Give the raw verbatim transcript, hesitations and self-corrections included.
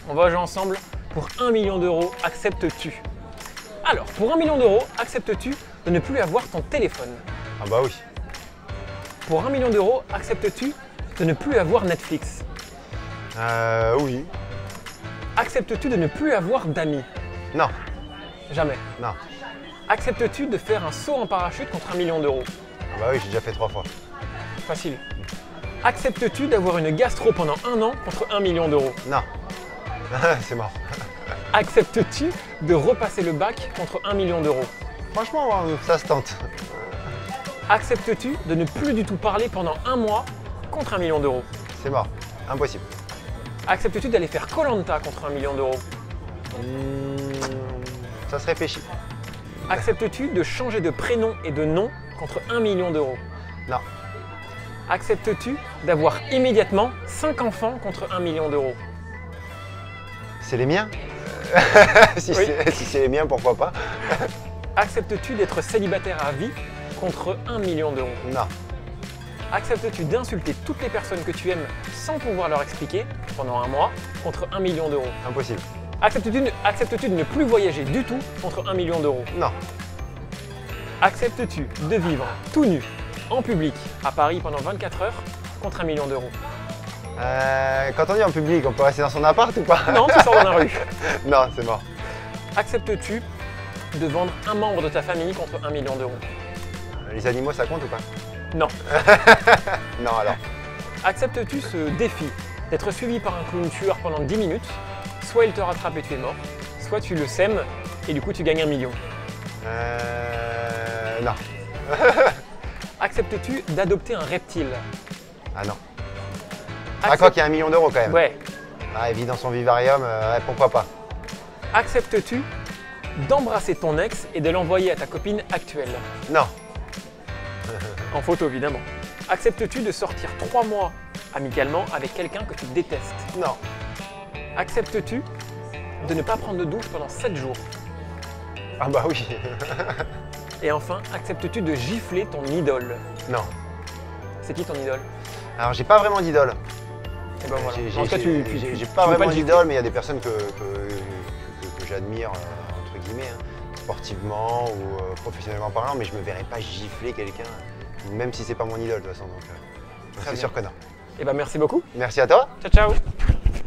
On va jouer ensemble pour un million d'euros. Acceptes-tu? Alors, pour un million d'euros, acceptes-tu de ne plus avoir ton téléphone? Ah bah oui. Pour un million d'euros, acceptes-tu de ne plus avoir Netflix? Euh, oui. Acceptes-tu de ne plus avoir d'amis? Non. Jamais. Non. Acceptes-tu de faire un saut en parachute contre un million d'euros? Ah bah oui, j'ai déjà fait trois fois. Facile. Acceptes-tu d'avoir une gastro pendant un an contre un million d'euros? Non. C'est mort. Acceptes-tu de repasser le bac contre un million d'euros? Franchement, ça se tente. Acceptes-tu de ne plus du tout parler pendant un mois contre un million d'euros? C'est mort. Impossible. Acceptes-tu d'aller faire koh lanta contre un million d'euros? Mmh, ça se réfléchit. Acceptes-tu de changer de prénom et de nom contre un million d'euros? Non. Acceptes-tu d'avoir immédiatement cinq enfants contre un million d'euros? C'est les miens? Si Oui. c'est si c'est les miens, pourquoi pas? Acceptes-tu d'être célibataire à vie contre un million d'euros? Non. Acceptes-tu d'insulter toutes les personnes que tu aimes sans pouvoir leur expliquer pendant un mois contre un million d'euros? Impossible. Acceptes-tu de, acceptes-tu de ne plus voyager du tout contre un million d'euros? Non. Acceptes-tu de vivre tout nu en public à Paris pendant vingt-quatre heures contre un million d'euros? Euh, quand on est en public, on peut rester dans son appart ou pas? Non, tu sors dans la rue. Non, c'est mort. Acceptes-tu de vendre un membre de ta famille contre un million d'euros? Les animaux, ça compte ou pas? Non. Non, alors. Acceptes-tu ce défi d'être suivi par un clown tueur pendant dix minutes? Soit il te rattrape et tu es mort, soit tu le sèmes et du coup tu gagnes un million. Euh... Non. Acceptes-tu d'adopter un reptile? Ah non. Ah, quoi qu'il y a un million d'euros quand même. Ouais. Ah, il vit dans son vivarium, euh, ouais, pourquoi pas. Acceptes-tu d'embrasser ton ex et de l'envoyer à ta copine actuelle? Non. En photo évidemment. Acceptes-tu de sortir trois mois amicalement avec quelqu'un que tu détestes? Non. Acceptes-tu de ne pas prendre de douche pendant sept jours? Ah bah oui. Et enfin, acceptes-tu de gifler ton idole? Non. C'est qui ton idole? Alors j'ai pas vraiment d'idole. Et ben voilà. J'ai En tout cas, tu, tu, j'ai- tu- j'ai tu pas veux vraiment le gifler. d'idole, mais il y a des personnes que, que, que- que j'admire, euh, entre guillemets, hein, sportivement ou euh, professionnellement parlant, mais je me verrais pas gifler quelqu'un, même si c'est pas mon idole de toute façon. Donc, euh, c'est bien. sûr que non. Et ben merci beaucoup. Merci à toi. Ciao ciao.